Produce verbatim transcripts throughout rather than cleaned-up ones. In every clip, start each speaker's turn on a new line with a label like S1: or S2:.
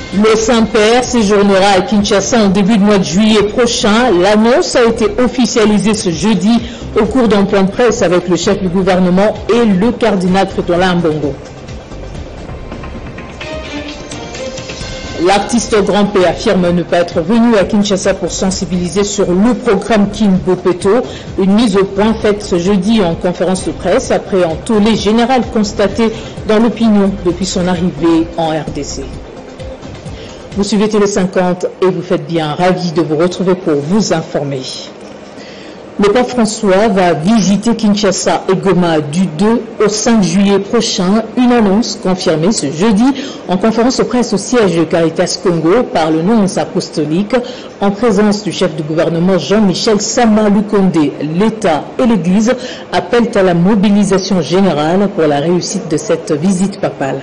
S1: Le Saint-Père séjournera à Kinshasa en début de mois de juillet prochain. L'annonce a été officialisée ce jeudi au cours d'un point de presse avec le chef du gouvernement et le cardinal Fridolin Ambongo. L'artiste Grand P affirme ne pas être venu à Kinshasa pour sensibiliser sur le programme Kimbopeto, une mise au point faite ce jeudi en conférence de presse après un tollé général constaté dans l'opinion depuis son arrivée en R D C. Vous suivez Télé cinquante et vous faites bien, ravi de vous retrouver pour vous informer. Le pape François va visiter Kinshasa et Goma du deux au cinq juillet prochain, une annonce confirmée ce jeudi en conférence de presse au siège de Caritas Congo par le nonce apostolique en présence du chef du gouvernement Jean-Michel Sama Lukonde. L'État et l'Église appellent à la mobilisation générale pour la réussite de cette visite papale.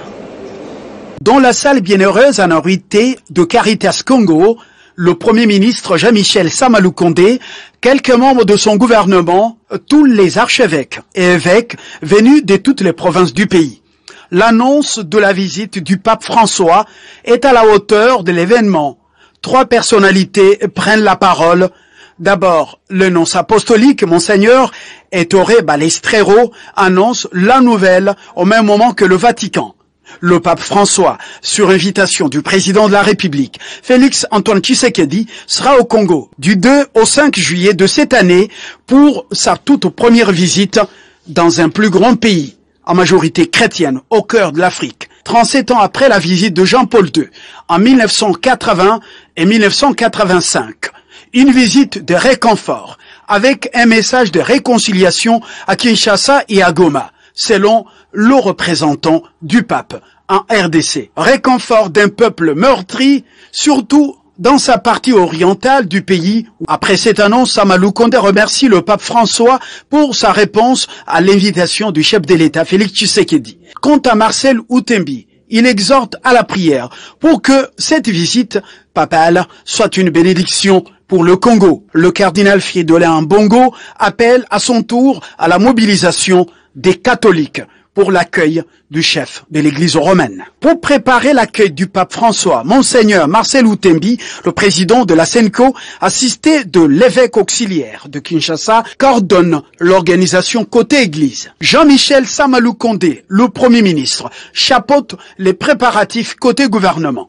S2: Dans la salle bienheureuse en abrité de Caritas Congo, le Premier ministre Jean-Michel Sama Lukonde, quelques membres de son gouvernement, tous les archevêques et évêques venus de toutes les provinces du pays. L'annonce de la visite du pape François est à la hauteur de l'événement. Trois personnalités prennent la parole. D'abord, le nonce apostolique, Monseigneur Ettore Balestrero, annonce la nouvelle au même moment que le Vatican. Le pape François, sur invitation du président de la République, Félix Antoine Tshisekedi, sera au Congo du deux au cinq juillet de cette année pour sa toute première visite dans un plus grand pays, en majorité chrétienne, au cœur de l'Afrique, trente-sept ans après la visite de Jean-Paul deux, en mille neuf cent quatre-vingts et mille neuf cent quatre-vingt-cinq. Une visite de réconfort, avec un message de réconciliation à Kinshasa et à Goma, selon le représentant du pape en R D C. Réconfort d'un peuple meurtri, surtout dans sa partie orientale du pays. Après cette annonce, Sama Lukonde remercie le pape François pour sa réponse à l'invitation du chef de l'État, Félix Tshisekedi. Quant à Marcel Outembi, il exhorte à la prière pour que cette visite papale soit une bénédiction pour le Congo. Le cardinal Fridolin Ambongo appelle à son tour à la mobilisation des catholiques pour l'accueil du chef de l'église romaine. Pour préparer l'accueil du pape François, Monseigneur Marcel Outembi, le président de la Senco, assisté de l'évêque auxiliaire de Kinshasa, coordonne l'organisation côté église. Jean-Michel Sama Lukonde, le premier ministre, chapeaute les préparatifs côté gouvernement.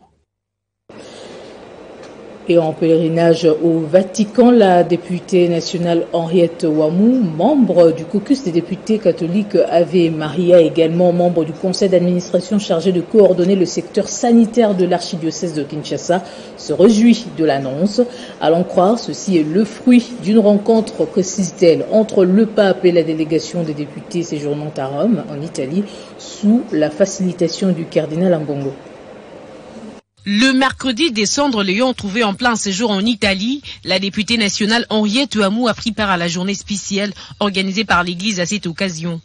S1: Et en pèlerinage au Vatican, la députée nationale Henriette Ouamou, membre du caucus des députés catholiques Ave Maria, également membre du conseil d'administration chargé de coordonner le secteur sanitaire de l'archidiocèse de Kinshasa, se réjouit de l'annonce. À l'en croire, ceci est le fruit d'une rencontre, précise-t-elle, entre le pape et la délégation des députés séjournant à Rome, en Italie, sous la facilitation du cardinal Ambongo.
S3: Le mercredi, des cendres l'ayant trouvé en plein séjour en Italie, la députée nationale Henriette Ouamou a pris part à la journée spéciale organisée par l'Église à cette occasion.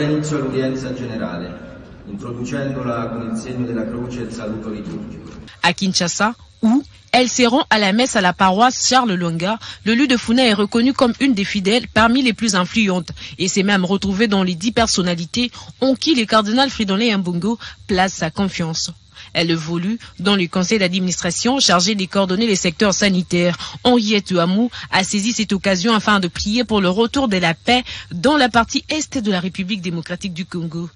S3: À Kinshasa, où elle se rend à la messe à la paroisse Charles Longa, le lieu de Funa est reconnu comme une des fidèles parmi les plus influentes et s'est même retrouvé dans les dix personnalités en qui le cardinal Fridolin Ambongo place sa confiance. Elle évolue dans le conseil d'administration chargé de coordonner les secteurs sanitaires. Henriette Ouamou a saisi cette occasion afin de prier pour le retour de la paix dans la partie est de la République démocratique du Congo.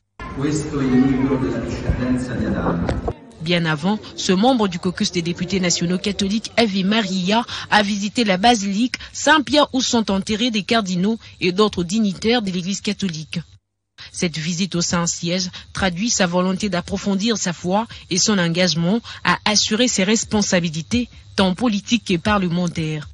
S3: Bien avant, ce membre du caucus des députés nationaux catholiques Ave Maria a visité la basilique Saint-Pierre où sont enterrés des cardinaux et d'autres dignitaires de l'Église catholique. Cette visite au Saint-Siège traduit sa volonté d'approfondir sa foi et son engagement à assurer ses responsabilités, tant politiques que parlementaires.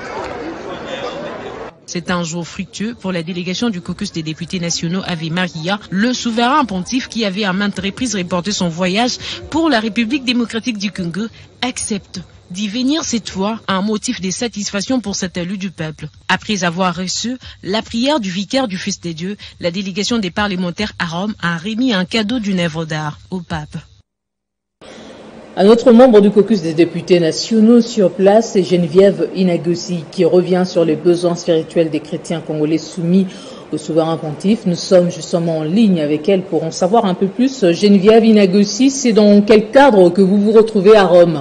S3: C'est un jour fructueux pour la délégation du caucus des députés nationaux Ave Maria, le souverain pontife qui avait à maintes reprises reporté son voyage pour la République démocratique du Congo, accepte d'y venir cette fois un motif de satisfaction pour cet élu du peuple. Après avoir reçu la prière du vicaire du Fils de Dieu, la délégation des parlementaires à Rome a remis un cadeau d'une œuvre d'art au pape.
S1: Un autre membre du caucus des députés nationaux sur place est Geneviève Inagossi, qui revient sur les besoins spirituels des chrétiens congolais soumis au souverain pontife. Nous sommes justement en ligne avec elle pour en savoir un peu plus. Geneviève Inagossi, c'est dans quel cadre que vous vous retrouvez à Rome?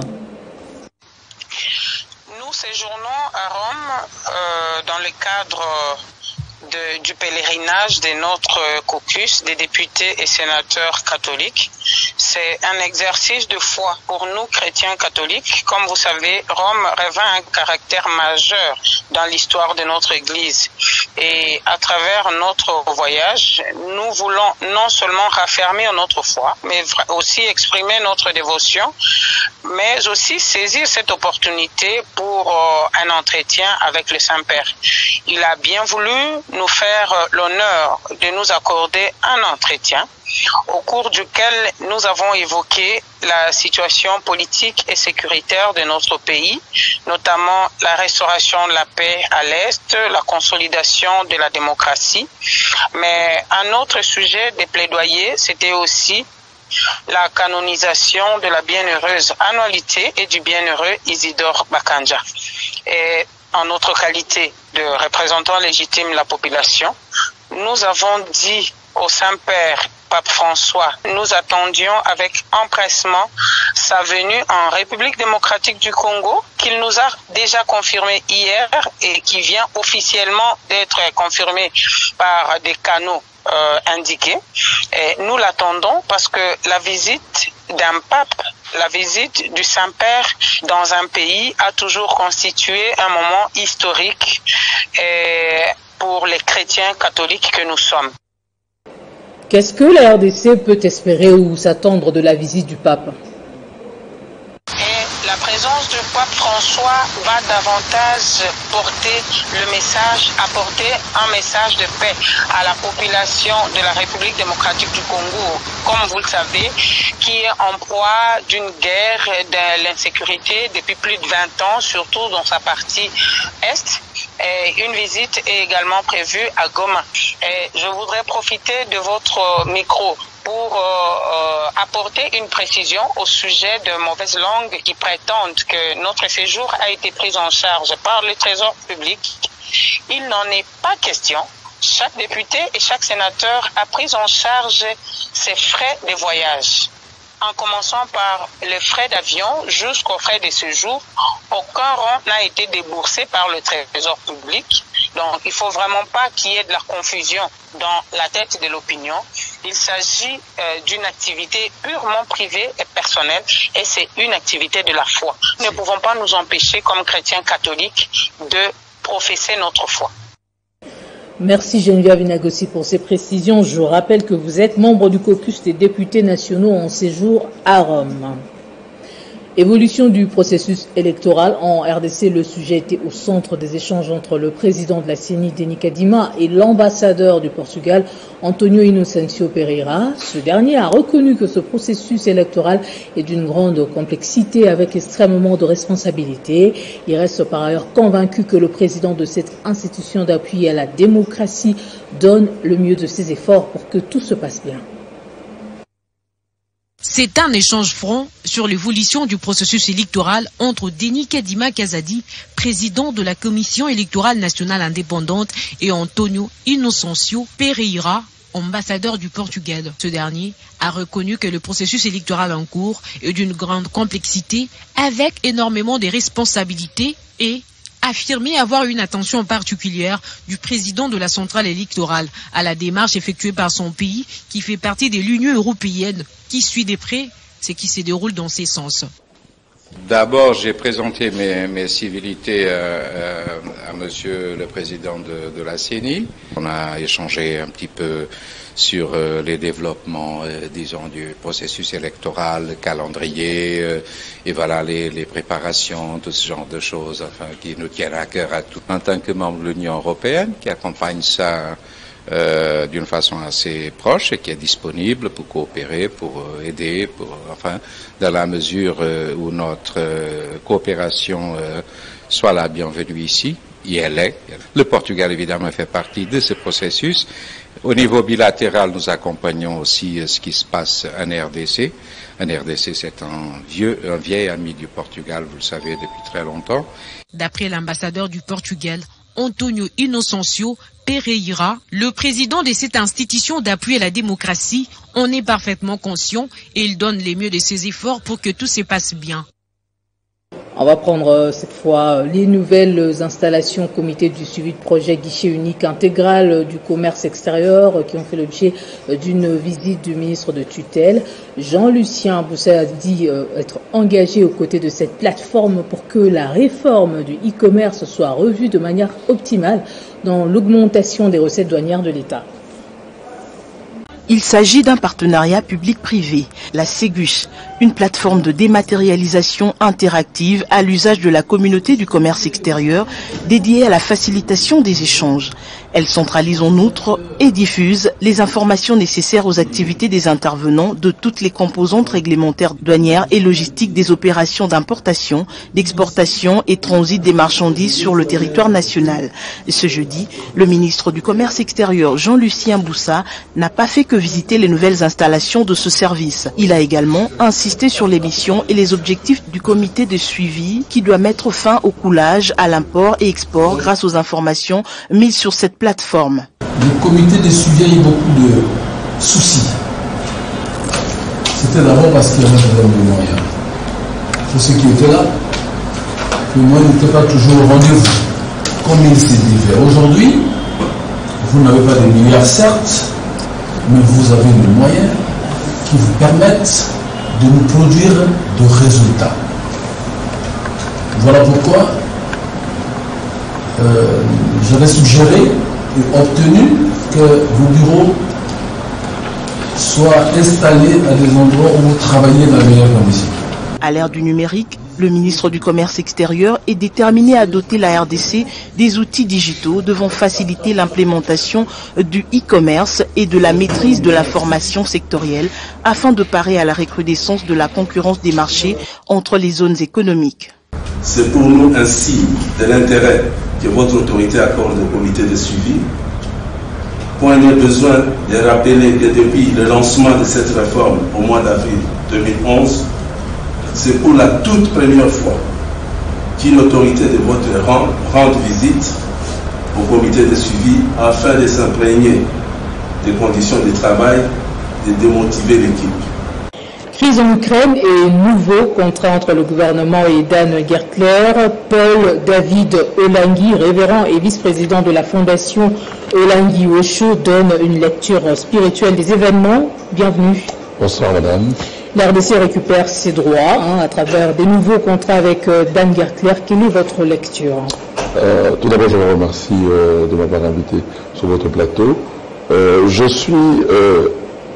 S4: Nous séjournons à Rome euh, dans le cadre de, du pèlerinage de notre caucus des députés et sénateurs catholiques. C'est un exercice de foi pour nous chrétiens catholiques. Comme vous savez, Rome revêt un caractère majeur dans l'histoire de notre Église. Et à travers notre voyage, nous voulons non seulement raffermir notre foi, mais aussi exprimer notre dévotion, mais aussi saisir cette opportunité pour euh, un entretien avec le Saint-Père. Il a bien voulu nous faire l'honneur de nous accorder un entretien au cours duquel nous avons évoqué la situation politique et sécuritaire de notre pays, notamment la restauration de la paix à l'Est, la consolidation de la démocratie. Mais un autre sujet de plaidoyer, c'était aussi la canonisation de la bienheureuse annualité et du bienheureux Isidore Bakanja. Et en notre qualité de représentant légitime de la population, nous avons dit au Saint-Père Pape François, nous attendions avec empressement sa venue en République démocratique du Congo, qu'il nous a déjà confirmé hier et qui vient officiellement d'être confirmé par des canaux euh, indiqués. Et nous l'attendons parce que la visite d'un pape, la visite du Saint-Père dans un pays a toujours constitué un moment historique et pour les chrétiens catholiques que nous sommes.
S1: Qu'est-ce que la R D C peut espérer ou s'attendre de la visite du pape?
S4: Et la présence du pape François va davantage porter le message, apporter un message de paix à la population de la République démocratique du Congo, comme vous le savez, qui est en proie d'une guerre de l'insécurité depuis plus de vingt ans, surtout dans sa partie est. Et une visite est également prévue à Goma. Et je voudrais profiter de votre micro pour euh, apporter une précision au sujet de mauvaises langues qui prétendent que notre séjour a été pris en charge par le Trésor public. Il n'en est pas question. Chaque député et chaque sénateur a pris en charge ses frais de voyage. En commençant par les frais d'avion jusqu'aux frais de séjour, aucun rond n'a été déboursé par le Trésor public. Donc, il ne faut vraiment pas qu'il y ait de la confusion dans la tête de l'opinion. Il s'agit euh, d'une activité purement privée et personnelle et c'est une activité de la foi. Nous ne pouvons pas nous empêcher, comme chrétiens catholiques, de professer notre foi.
S1: Merci Geneviève Inagossi pour ces précisions. Je rappelle que vous êtes membre du caucus des députés nationaux en séjour à Rome. Évolution du processus électoral en R D C, le sujet était au centre des échanges entre le président de la C E N I, Denis Kadima, et l'ambassadeur du Portugal, Antonio Inocencio Pereira. Ce dernier a reconnu que ce processus électoral est d'une grande complexité avec extrêmement de responsabilités. Il reste par ailleurs convaincu que le président de cette institution d'appui à la démocratie donne le mieux de ses efforts pour que tout se passe bien.
S3: C'est un échange franc sur l'évolution du processus électoral entre Denis Kadima Kazadi, président de la Commission électorale nationale indépendante, et Antonio Inocencio Pereira, ambassadeur du Portugal. Ce dernier a reconnu que le processus électoral en cours est d'une grande complexité, avec énormément de responsabilités, et affirmé avoir une attention particulière du président de la centrale électorale à la démarche effectuée par son pays qui fait partie de l'Union européenne, qui suit de près ce qui se déroule dans ces sens.
S5: D'abord, j'ai présenté mes, mes civilités euh, à Monsieur le Président de, de la C E N I. On a échangé un petit peu sur euh, les développements, euh, disons, du processus électoral, le calendrier, euh, et voilà les, les préparations, tout ce genre de choses, enfin, qui nous tiennent à cœur à tout. En tant que membre de l'Union européenne, qui accompagne ça euh, d'une façon assez proche et qui est disponible pour coopérer, pour euh, aider, pour enfin, dans la mesure euh, où notre euh, coopération euh, soit la bienvenue ici. Et elle est. Le Portugal, évidemment, fait partie de ce processus. Au niveau bilatéral, nous accompagnons aussi ce qui se passe en R D C. En R D C, c'est un vieux, un vieil ami du Portugal, vous le savez, depuis très longtemps.
S3: D'après l'ambassadeur du Portugal, Antonio Inocencio Pereira, le président de cette institution d'appui à la démocratie, en est parfaitement conscient et il donne les mieux de ses efforts pour que tout se passe bien.
S1: On va prendre cette fois les nouvelles installations comité du suivi de projet guichet unique intégral du commerce extérieur qui ont fait l'objet d'une visite du ministre de tutelle. Jean-Lucien Boussa a dit être engagé aux côtés de cette plateforme pour que la réforme du e-commerce soit revue de manière optimale dans l'augmentation des recettes douanières de l'État.
S6: Il s'agit d'un partenariat public-privé, la Ségus, une plateforme de dématérialisation interactive à l'usage de la communauté du commerce extérieur dédiée à la facilitation des échanges. Elle centralise en outre et diffuse les informations nécessaires aux activités des intervenants de toutes les composantes réglementaires douanières et logistiques des opérations d'importation, d'exportation et transit des marchandises sur le territoire national. Ce jeudi, le ministre du Commerce extérieur Jean-Lucien Boussa n'a pas fait que visiter les nouvelles installations de ce service. Il a également insisté sur les missions et les objectifs du comité de suivi qui doit mettre fin au coulage, à l'import et export grâce aux informations mises sur cette plateforme.
S7: Le comité de suivi a eu beaucoup de soucis. C'était d'abord parce qu'il y avait des moyens. Pour ceux qui étaient là, les moyens n'étaient pas toujours au rendez-vous, comme il s'est dit. Aujourd'hui, vous n'avez pas de milliards, certes, mais vous avez des moyens qui vous permettent de nous produire de résultats. Voilà pourquoi euh, j'avais suggéré et obtenu que vos bureaux soient installés à des endroits où vous travaillez dans les meilleures conditions.
S6: À l'ère du numérique, le ministre du Commerce extérieur est déterminé à doter la R D C des outils digitaux devant faciliter l'implémentation du e-commerce et de la maîtrise de l'information sectorielle afin de parer à la recrudescence de la concurrence des marchés entre les zones économiques.
S8: C'est pour nous un signe de l'intérêt que votre autorité accorde au comité de suivi. Point de besoin de rappeler que depuis le lancement de cette réforme au mois d'avril deux mille onze, c'est pour la toute première fois qu'une autorité de votre rang rend visite au comité de suivi afin de s'imprégner des conditions de travail et de démotiver l'équipe.
S1: Crise en Ukraine et nouveau contrat entre le gouvernement et Dan Gertler. Paul David Olengi, révérend et vice-président de la fondation Olengi Osho, donne une lecture spirituelle des événements. Bienvenue.
S9: Bonsoir madame.
S1: La R D C récupère ses droits hein, à travers des nouveaux contrats avec euh, Dan Gertler. Quelle est votre lecture?
S9: euh, Tout d'abord, je vous remercie euh, de m'avoir invité sur votre plateau. Euh, je suis euh,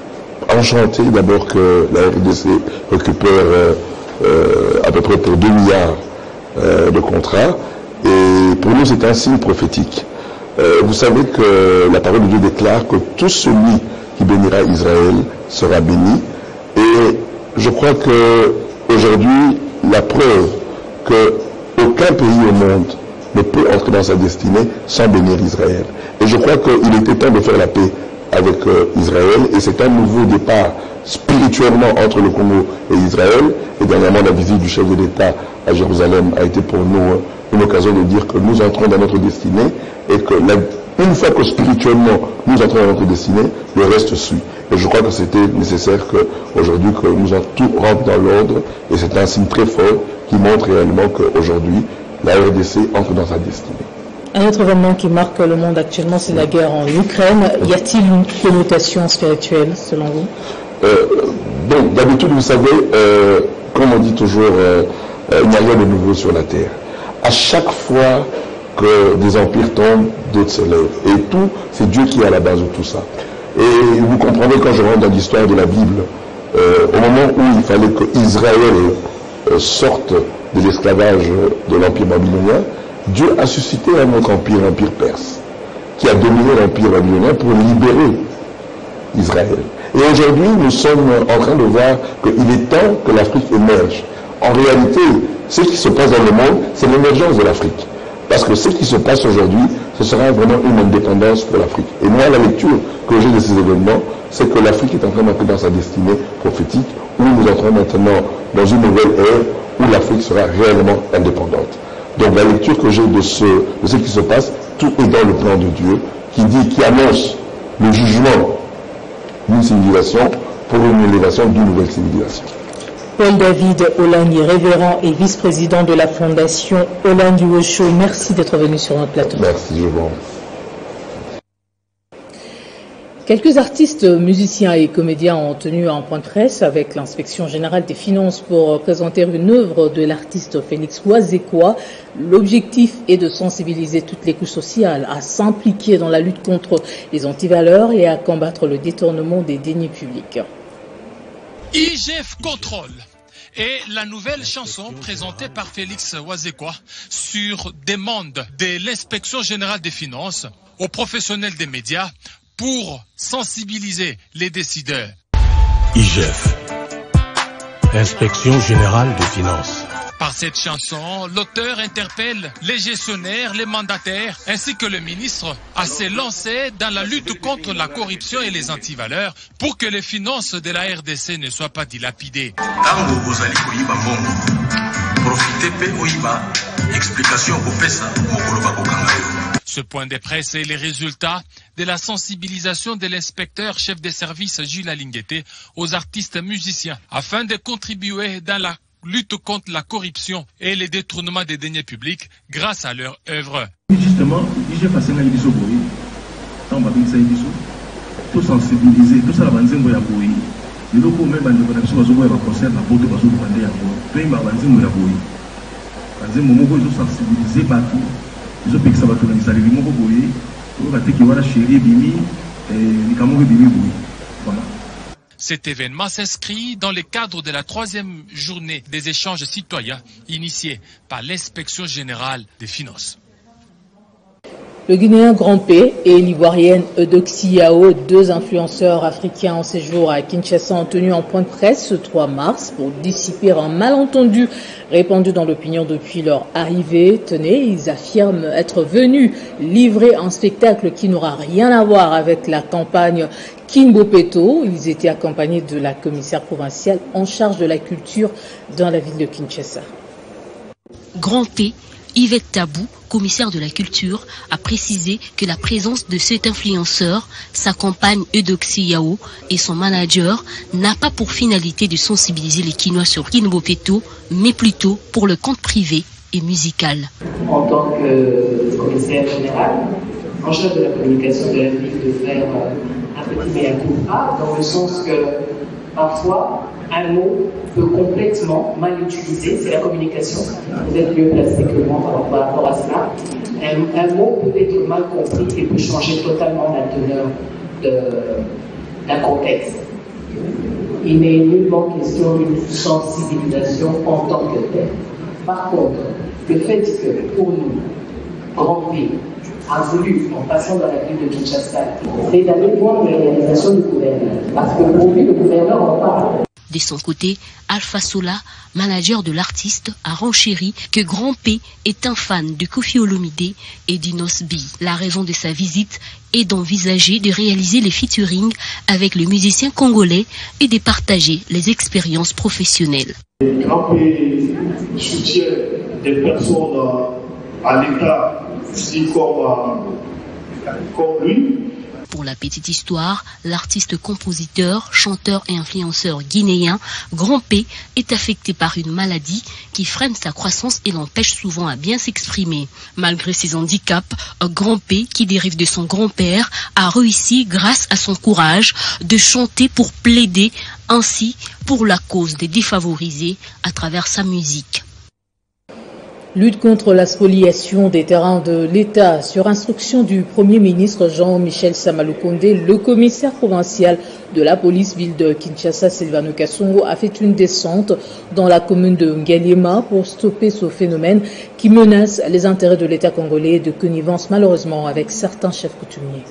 S9: enchanté d'abord que la R D C récupère euh, euh, à peu près pour deux milliards euh, de contrats. Et pour nous, c'est un signe prophétique. Euh, vous savez que la parole de Dieu déclare que tout celui qui bénira Israël sera béni. Et je crois que aujourd'hui, la preuve que aucun pays au monde ne peut entrer dans sa destinée sans bénir Israël. Et je crois qu'il était temps de faire la paix avec euh, Israël, et c'est un nouveau départ spirituellement entre le Congo et Israël. Et dernièrement, la visite du chef de l'État à Jérusalem a été pour nous euh, une occasion de dire que nous entrons dans notre destinée, et que la, une fois que spirituellement nous entrons dans notre destinée, le reste suit. Et je crois que c'était nécessaire qu'aujourd'hui que nous tout rentre dans l'ordre, et c'est un signe très fort qui montre réellement qu'aujourd'hui la R D C entre dans sa destinée.
S1: Un autre événement qui marque le monde actuellement, c'est la guerre en Ukraine. Y a-t-il une connotation spirituelle selon vous?
S9: euh, Bon, d'habitude, vous savez, euh, comme on dit toujours, euh, euh, il n'y a rien de nouveau sur la terre. À chaque fois que des empires tombent, d'autres se lèvent. Et tout, c'est Dieu qui est à la base de tout ça. Et vous comprenez, quand je rentre dans l'histoire de la Bible, euh, au moment où il fallait que Israël euh, sorte de l'esclavage de l'empire babylonien, Dieu a suscité un autre empire, l'empire perse, qui a dominé l'empire babylonien pour libérer Israël. Et aujourd'hui, nous sommes en train de voir qu'il est temps que l'Afrique émerge. En réalité, ce qui se passe dans le monde, c'est l'émergence de l'Afrique. Parce que ce qui se passe aujourd'hui, ce sera vraiment une indépendance pour l'Afrique. Et moi, la lecture que j'ai de ces événements, c'est que l'Afrique est en train d'entrer dans sa destinée prophétique, où nous entrons maintenant dans une nouvelle ère où l'Afrique sera réellement indépendante. Donc la lecture que j'ai de ce, de ce qui se passe tout est dans le plan de Dieu qui dit, qui annonce le jugement d'une civilisation pour une élévation d'une nouvelle civilisation.
S1: Paul-David Olani, révérend et vice-président de la fondation Olani Osho, merci d'être venu sur notre plateau.
S9: Merci, je vous remercie.
S1: Quelques artistes, musiciens et comédiens ont tenu un point de presse avec l'inspection générale des finances pour présenter une œuvre de l'artiste Félix Wazekwa. L'objectif est de sensibiliser toutes les couches sociales à s'impliquer dans la lutte contre les antivaleurs et à combattre le détournement des deniers publics.
S10: I G F Contrôle est la nouvelle chanson présentée par Félix Wazekwa sur demande de l'inspection générale des finances aux professionnels des médias pour sensibiliser les décideurs.
S11: I G F, Inspection générale des finances.
S10: Par cette chanson, l'auteur interpelle les gestionnaires, les mandataires, ainsi que le ministre à se lancer dans la lutte contre la corruption et les antivaleurs pour que les finances de la R D C ne soient pas dilapidées. Ce point de presse est les résultats de la sensibilisation de l'inspecteur chef des services Gilles Alingueté aux artistes musiciens afin de contribuer dans la lutte contre la corruption et les détournements des deniers publics grâce à leur œuvre.
S12: Justement, I G F a fait un boy, tant va bien ça tout sensibiliser, tout ça la banzembo ya boy. Le loko même à l'école de bazo boy va concert la bote bazo demander à boy. Puis ma banzembo ya boy. Banzembo moko ils ont sensibilisé partout. Ils ont piqué ça bato na misali moko boy. Pour va te ki wala chéri bimi et ni kamongo bimi boy. Voilà.
S10: Cet événement s'inscrit dans le cadre de la troisième journée des échanges citoyens initiée par l'inspection générale des finances.
S1: Le Guinéen Grand P et l'Ivoirienne Eudoxie Yao, deux influenceurs africains en séjour à Kinshasa, ont tenu un point de presse ce trois mars pour dissiper un malentendu répandu dans l'opinion depuis leur arrivée. Tenez, ils affirment être venus livrer un spectacle qui n'aura rien à voir avec la campagne King Bopeto. Ils étaient accompagnés de la commissaire provinciale en charge de la culture dans la ville de Kinshasa.
S13: Grand P, Yvette Tabou, commissaire de la culture, a précisé que la présence de cet influenceur, sa compagne Eudoxie Yao et son manager n'a pas pour finalité de sensibiliser les Kinois sur King Bopeto, mais plutôt pour le compte privé et musical.
S14: En tant que commissaire général, en charge de la communication de la ville, de faire un petit mea culpa, dans le sens que parfois un mot peut complètement mal utiliser, c'est la communication, vous êtes mieux placé que moi par rapport à cela. Un, un mot peut être mal compris et peut changer totalement la teneur d'un contexte. Il n'est nullement question d'une sensibilisation en tant que telle. Par contre, le fait que pour nous, Grand P a voulu, en passant dans la ville de Kinshasa, c'est d'aller voir les réalisations du gouverneur. Parce que pour lui, le gouverneur en parle.
S13: De son côté, Alpha Sola, manager de l'artiste, a renchéri que Grand P est un fan de Koffi Olomide et d'Inos B. La raison de sa visite est d'envisager de réaliser les featuring avec le musicien congolais et de partager les expériences professionnelles.
S15: Grand P soutient des personnes à l'État, aussi comme, comme lui.
S13: Pour la petite histoire, l'artiste, compositeur, chanteur et influenceur guinéen Grand P est affecté par une maladie qui freine sa croissance et l'empêche souvent à bien s'exprimer. Malgré ses handicaps, Grand P, qui dérive de son grand-père, a réussi grâce à son courage de chanter pour plaider ainsi pour la cause des défavorisés à travers sa musique.
S1: Lutte contre la spoliation des terrains de l'État. Sur instruction du Premier ministre Jean-Michel Samalukonde, le commissaire provincial de la police ville de Kinshasa, Sylvano Kassongo, a fait une descente dans la commune de Ngaliema pour stopper ce phénomène qui menace les intérêts de l'État congolais de connivence malheureusement avec certains chefs coutumiers.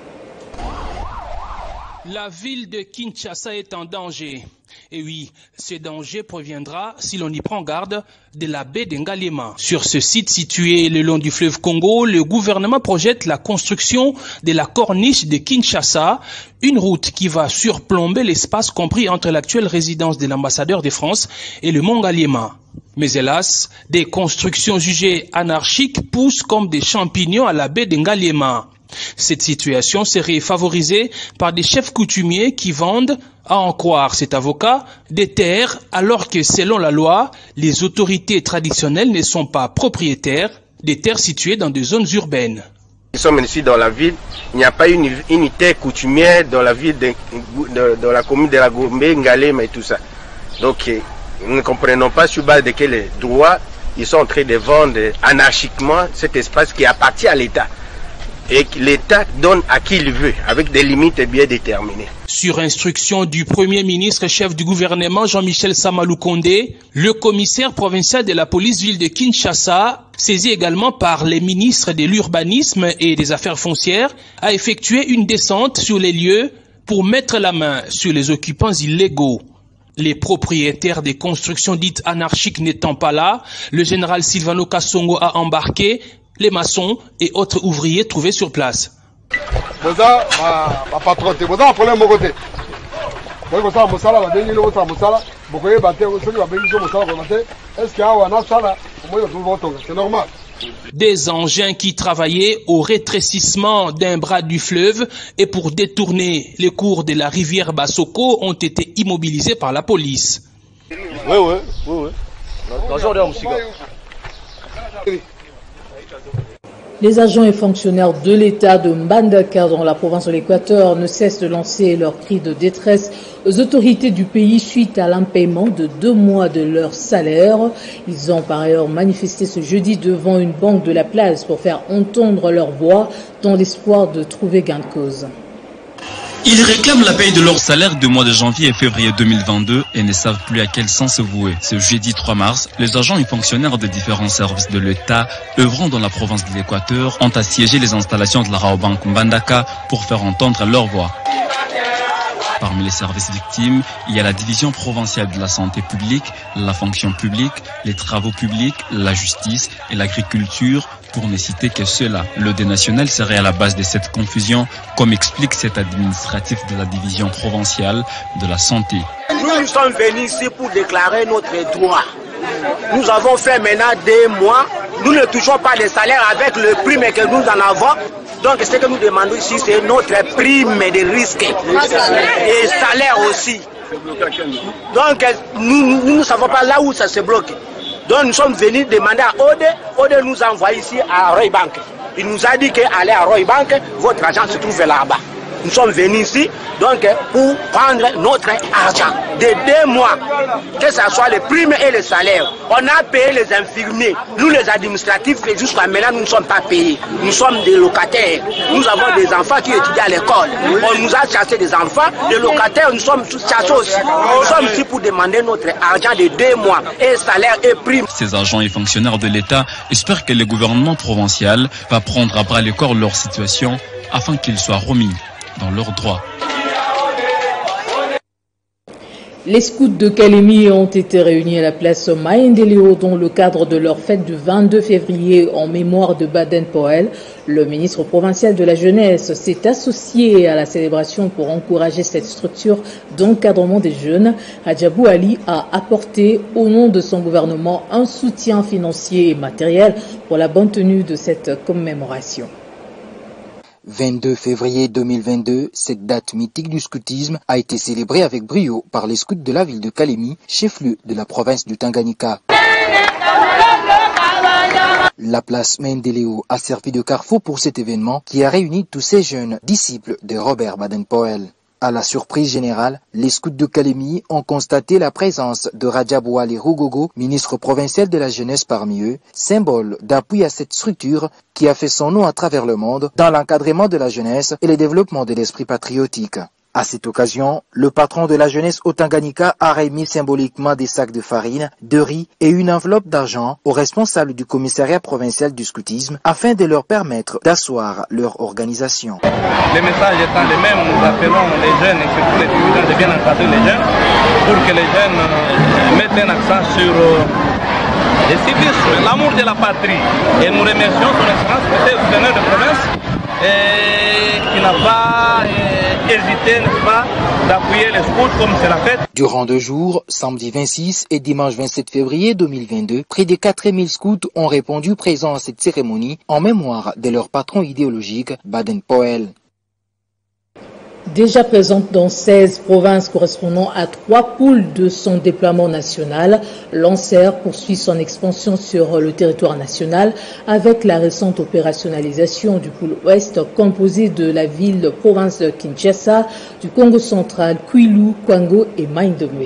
S16: La ville de Kinshasa est en danger. Et oui, ce danger proviendra, si l'on y prend garde, de la baie de Ngaliema. Sur ce site situé le long du fleuve Congo, le gouvernement projette la construction de la corniche de Kinshasa, une route qui va surplomber l'espace compris entre l'actuelle résidence de l'ambassadeur de France et le mont Ngaliema. Mais hélas, des constructions jugées anarchiques poussent comme des champignons à la baie d'Engaliema. Cette situation serait favorisée par des chefs coutumiers qui vendent, à en croire cet avocat, des terres alors que selon la loi, les autorités traditionnelles ne sont pas propriétaires des terres situées dans des zones urbaines.
S17: Nous sommes ici dans la ville, il n'y a pas une unité coutumière dans la ville, de, de, dans la commune de la Gombe, Ngalema et tout ça. Donc nous ne comprenons pas sur base de quels droits ils sont en train de vendre anarchiquement cet espace qui appartient à l'État. Et que l'État donne à qui il veut, avec des limites bien déterminées.
S16: Sur instruction du Premier ministre chef du gouvernement Jean-Michel Samalou Kondé, le commissaire provincial de la police ville de Kinshasa, saisi également par les ministres de l'urbanisme et des affaires foncières, a effectué une descente sur les lieux pour mettre la main sur les occupants illégaux. Les propriétaires des constructions dites anarchiques n'étant pas là, le général Silvano Kassongo a embarqué les maçons et autres ouvriers trouvés sur place. Des engins qui travaillaient au rétrécissement d'un bras du fleuve et pour détourner les cours de la rivière Bassoko ont été immobilisés par la police.
S18: Oui, oui, oui, oui.
S1: Les agents et fonctionnaires de l'État de Mbandaka dans la province de l'Équateur ne cessent de lancer leurs cris de détresse aux autorités du pays suite à l'impaiement de deux mois de leur salaire. Ils ont par ailleurs manifesté ce jeudi devant une banque de la place pour faire entendre leur voix dans l'espoir de trouver gain de cause.
S19: Ils réclament la paye de leur salaire de mois de janvier et février deux mille vingt-deux et ne savent plus à quel sens se vouer. Ce jeudi trois mars, les agents et fonctionnaires de différents services de l'État œuvrant dans la province de l'Équateur ont assiégé les installations de la Raobank Mbandaka pour faire entendre leur voix. Parmi les services victimes, il y a la division provinciale de la santé publique, la fonction publique, les travaux publics, la justice et l'agriculture, pour ne citer que ceux-là. Le dé national serait à la base de cette confusion, comme explique cet administratif de la division provinciale de la santé.
S20: Nous, nous sommes venus ici pour déclarer notre droit. Nous avons fait maintenant deux mois, nous ne touchons pas les salaires avec le prime que nous en avons. Donc ce que nous demandons ici, c'est notre prime de risque et salaire aussi. Donc nous ne savons pas là où ça se bloque. Donc nous sommes venus demander à Ode, Ode nous a envoyé ici à Roybank. Il nous a dit qu'aller à Roybank, votre argent se trouve là-bas. Nous sommes venus ici donc pour prendre notre argent de deux mois, que ce soit les primes et les salaires. On a payé les infirmiers, nous les administratifs, jusqu'à maintenant nous ne sommes pas payés. Nous sommes des locataires, nous avons des enfants qui étudient à l'école. On nous a chassé des enfants, des locataires, nous sommes tous chassés aussi. Nous sommes ici pour demander notre argent de deux mois, et salaire et primes.
S19: Ces agents et fonctionnaires de l'État espèrent que le gouvernement provincial va prendre à bras le corps leur situation afin qu'ils soient remis dans leurs droits.
S1: Les scouts de Kalemi ont été réunis à la place Maendeleo dans le cadre de leur fête du vingt-deux février en mémoire de Baden-Powell. Le ministre provincial de la Jeunesse s'est associé à la célébration pour encourager cette structure d'encadrement des jeunes. Hadjabou Ali a apporté au nom de son gouvernement un soutien financier et matériel pour la bonne tenue de cette commémoration.
S21: vingt-deux février deux mille vingt-deux, cette date mythique du scoutisme a été célébrée avec brio par les scouts de la ville de Kalemi, chef-lieu de la province du Tanganyika. La place Maendeleo a servi de carrefour pour cet événement qui a réuni tous ces jeunes disciples de Robert Baden-Powell. À la surprise générale, les scouts de Kalemi ont constaté la présence de Radjabou Ali Rugogo, ministre provincial de la jeunesse parmi eux, symbole d'appui à cette structure qui a fait son nom à travers le monde dans l'encadrement de la jeunesse et le développement de l'esprit patriotique. À cette occasion, le patron de la jeunesse au Tanganyika a remis symboliquement des sacs de farine, de riz et une enveloppe d'argent aux responsables du commissariat provincial du scoutisme afin de leur permettre d'asseoir leur organisation.
S22: Le message étant le même, nous appelons les jeunes et surtout les dirigeants de bien encadrer les jeunes pour que les jeunes mettent un accent sur le civisme, l'amour de la patrie. Et nous remercions son excellence, le gouverneur de province, et qui n'a pas euh, hésité, n'est-ce pas, d'appuyer les scouts comme c'est la fête.
S21: Durant deux jours, samedi vingt-six et dimanche vingt-sept février deux mille vingt-deux, près de quatre mille scouts ont répondu présents à cette cérémonie en mémoire de leur patron idéologique, Baden-Powell.
S1: Déjà présente dans seize provinces correspondant à trois pôles de son déploiement national, l'Anser poursuit son expansion sur le territoire national avec la récente opérationnalisation du pôle ouest composé de la ville-province de Kinshasa, du Congo central, Kwilu, Kwango et Maïndomé.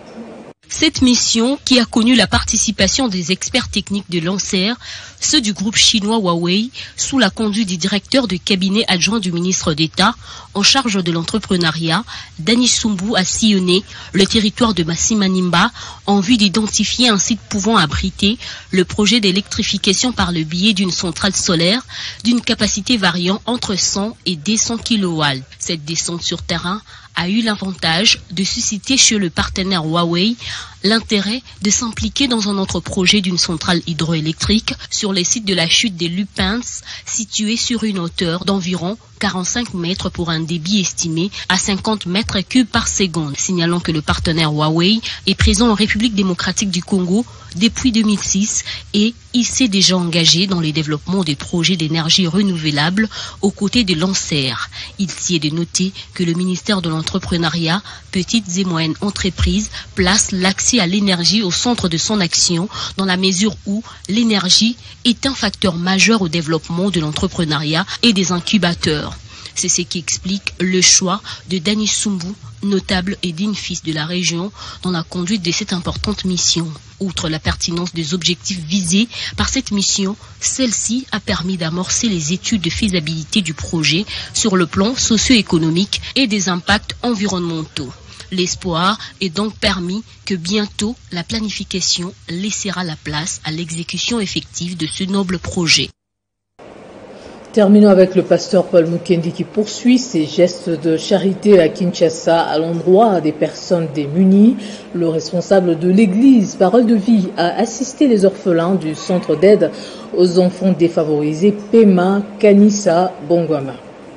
S13: Cette mission, qui a connu la participation des experts techniques de l'Anser, ceux du groupe chinois Huawei, sous la conduite du directeur de cabinet adjoint du ministre d'État en charge de l'entrepreneuriat, Dani Sumbu, a sillonné le territoire de Massimanimba en vue d'identifier un site pouvant abriter le projet d'électrification par le biais d'une centrale solaire d'une capacité variant entre cent et deux cents kilowatts. Cette descente sur terrain a eu l'avantage de susciter chez le partenaire Huawei l'intérêt de s'impliquer dans un autre projet d'une centrale hydroélectrique sur les sites de la chute des Lupins, située sur une hauteur d'environ quarante-cinq mètres pour un débit estimé à cinquante mètres cubes par seconde. Signalant que le partenaire Huawei est présent en République démocratique du Congo depuis deux mille six et il s'est déjà engagé dans le développement des projets d'énergie renouvelable aux côtés de l'Anser. Il y est de noter que le ministère de l'Entrepreneuriat, Petites et Moyennes Entreprises, place l'accès à l'énergie au centre de son action dans la mesure où l'énergie est un facteur majeur au développement de l'entrepreneuriat et des incubateurs. C'est ce qui explique le choix de Dani Sumbu, notable et digne fils de la région, dans la conduite de cette importante mission. Outre la pertinence des objectifs visés par cette mission, celle-ci a permis d'amorcer les études de faisabilité du projet sur le plan socio-économique et des impacts environnementaux. L'espoir est donc permis que bientôt la planification laissera la place à l'exécution effective de ce noble projet.
S1: Terminons avec le pasteur Paul Mukendi qui poursuit ses gestes de charité à Kinshasa à l'endroit des personnes démunies. Le responsable de l'église Parole de Vie a assisté les orphelins du centre d'aide aux enfants défavorisés Pema Kanissa Bongwama.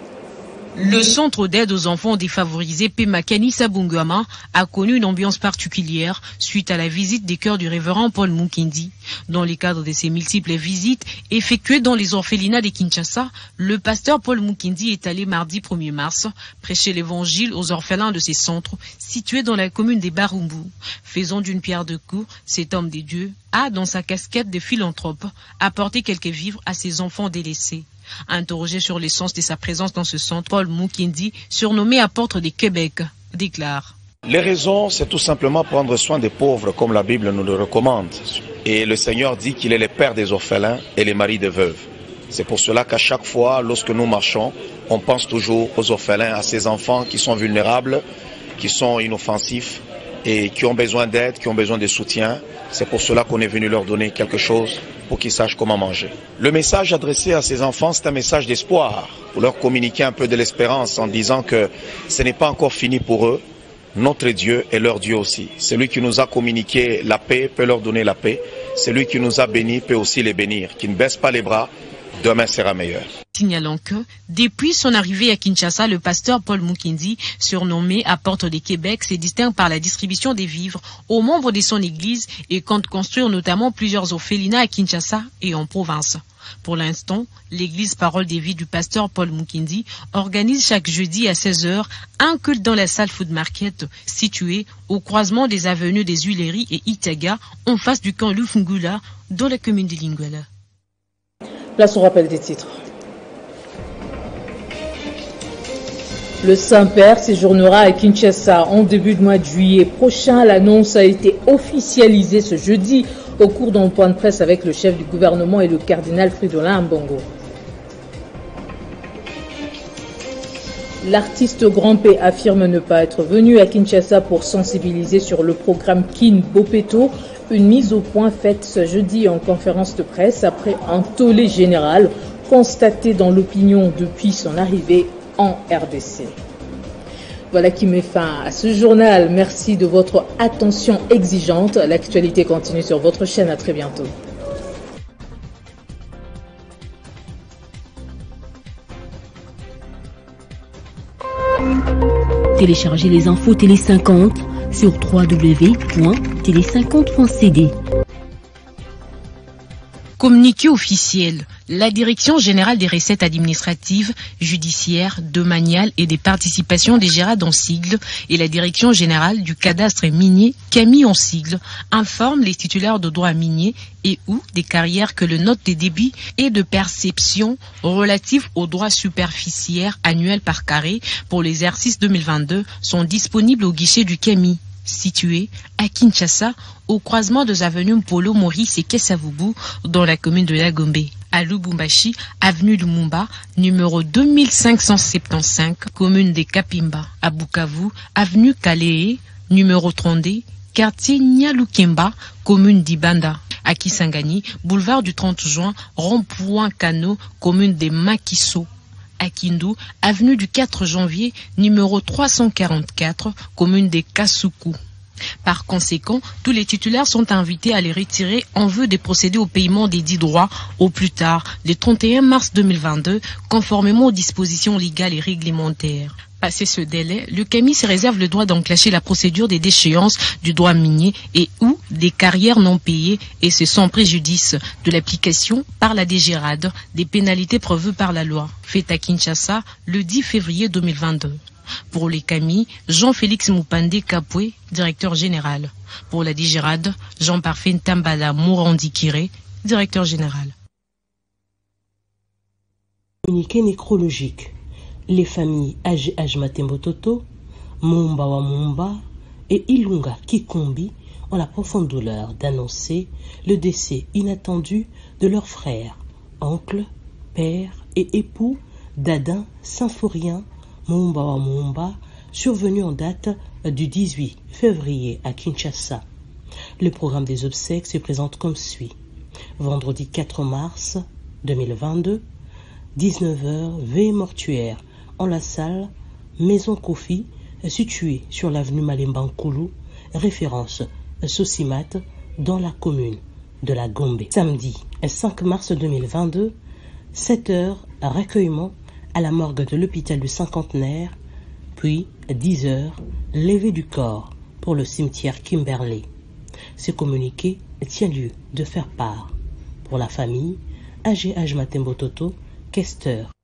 S3: Le centre d'aide aux enfants défavorisés Pema Kanissa Bongwama a connu une ambiance particulière suite à la visite des cœurs du révérend Paul Mukendi. Dans le cadre de ces multiples visites effectuées dans les orphelinats de Kinshasa, le pasteur Paul Mukendi est allé mardi premier mars prêcher l'évangile aux orphelins de ces centres situés dans la commune des Barumbu. Faisant d'une pierre deux coups, cet homme des dieux a, dans sa casquette de philanthrope, apporté quelques vivres à ses enfants délaissés. Interrogé sur l'essence de sa présence dans ce centre, Paul Mukendi, surnommé apôtre du Québec, déclare:
S2: Les raisons, c'est tout simplement prendre soin des pauvres comme la Bible nous le recommande. Et le Seigneur dit qu'il est le père des orphelins et les maris des veuves. C'est pour cela qu'à chaque fois, lorsque nous marchons, on pense toujours aux orphelins, à ces enfants qui sont vulnérables, qui sont inoffensifs et qui ont besoin d'aide, qui ont besoin de soutien. C'est pour cela qu'on est venu leur donner quelque chose pour qu'ils sachent comment manger. Le message adressé à ces enfants, c'est un message d'espoir, pour leur communiquer un peu de l'espérance en disant que ce n'est pas encore fini pour eux. Notre Dieu est leur Dieu aussi. Celui qui nous a communiqué la paix peut leur donner la paix. Celui qui nous a bénis peut aussi les bénir. Qui ne baisse pas les bras, demain sera meilleur.
S3: Signalant que, depuis son arrivée à Kinshasa, le pasteur Paul Mukendi, surnommé apôtre du Québec, se distingue par la distribution des vivres aux membres de son église et compte construire notamment plusieurs orphelinats à Kinshasa et en province. Pour l'instant, l'église Parole des Vies du pasteur Paul Mukendi organise chaque jeudi à seize heures un culte dans la salle Food Market située au croisement des avenues des Huileries et Itaga en face du camp Lufungula dans la commune de Linguela.
S1: Place au rappel des titres. Le Saint-Père séjournera à Kinshasa en début de mois de juillet prochain. L'annonce a été officialisée ce jeudi au cours d'un point de presse avec le chef du gouvernement et le cardinal Fridolin Ambongo. L'artiste Grand P affirme ne pas être venu à Kinshasa pour sensibiliser sur le programme Kin Bopeto, une mise au point faite ce jeudi en conférence de presse après un tollé général constaté dans l'opinion depuis son arrivée en R D C. Voilà qui met fin à ce journal. Merci de votre attention exigeante. L'actualité continue sur votre chaîne. À très bientôt.
S13: Téléchargez les infos Télé cinquante sur w w w point télé cinquante point c d.
S3: Communiqué officiel, la Direction générale des recettes administratives, judiciaires, domaniales et des participations des gérades en sigle et la Direction générale du cadastre minier, Camille en sigle, informent les titulaires de droits miniers et ou des carrières que le note des débits et de perception relatifs aux droits superficiaires annuels par carré pour l'exercice deux mille vingt-deux sont disponibles au guichet du Camille, situé à Kinshasa, au croisement des avenues Mpolo, Maurice et Kesavubu, dans la commune de la Gombe. À Lubumbashi, avenue Lumumba, numéro deux mille cinq cent soixante-quinze, commune des Kapimba. À Bukavu, avenue Kalee, numéro trente, quartier Nyalukemba, commune d'Ibanda. À Kisangani, boulevard du trente juin, rond-point Kano, commune des Makiso. À Kindu, avenue du quatre janvier, numéro trois cent quarante-quatre, commune des Kasuku. Par conséquent, tous les titulaires sont invités à les retirer en vue de procéder au paiement des dix droits au plus tard, le trente et un mars deux mille vingt-deux, conformément aux dispositions légales et réglementaires. Passé ce délai, le Camille se réserve le droit d'enclencher la procédure des déchéances du droit minier et ou des carrières non payées, et ce sans préjudice de l'application par la DGRAD des pénalités prévues par la loi. Fait à Kinshasa le dix février deux mille vingt-deux. Pour les Camille, Jean-Félix Moupandé Kapoué, directeur général. Pour la DGRAD, Jean-Parfait Ntambala Mourandi-Kiré, directeur général.
S4: Communiqué nécrologique. Les familles A G H Matembo-Toto, Mumba wa Mumba et Ilunga Kikombi ont la profonde douleur d'annoncer le décès inattendu de leur frère, oncle, père et époux d'Adin Symphorien Mumba wa Mumba, survenu en date du dix-huit février à Kinshasa. Le programme des obsèques se présente comme suit. Vendredi quatre mars deux mille vingt-deux, dix-neuf heures, veille mortuaire en la salle Maison Kofi, située sur l'avenue Malembankulu, référence Sosimat, dans la commune de la Gombe. Samedi cinq mars deux mille vingt-deux, sept heures, recueillement à la morgue de l'hôpital du Cinquantenaire, puis dix heures, levée du corps pour le cimetière Kimberley. Ce communiqué tient lieu de faire part pour la famille A G H Matembo Toto, questeur.